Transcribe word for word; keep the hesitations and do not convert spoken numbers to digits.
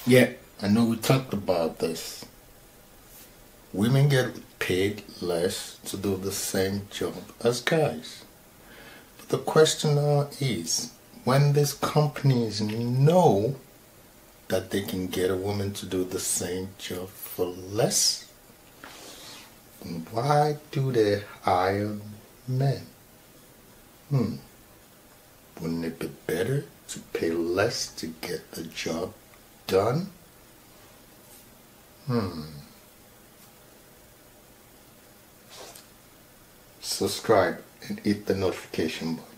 Yeah, I know we talked about this. Women get paid less to do the same job as guys. But the question now is, when these companies know that they can get a woman to do the same job for less, why do they hire men? Hmm. Wouldn't it be better to pay less to get the job done? Hmm. Subscribe and hit the notification button.